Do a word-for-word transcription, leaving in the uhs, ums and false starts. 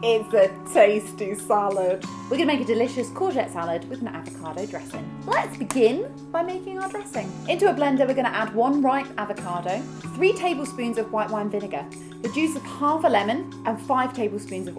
It's a tasty salad. We're gonna make a delicious courgette salad with an avocado dressing. Let's begin by making our dressing. Into a blender, we're gonna add one ripe avocado, three tablespoons of white wine vinegar, the juice of half a lemon, and five tablespoons of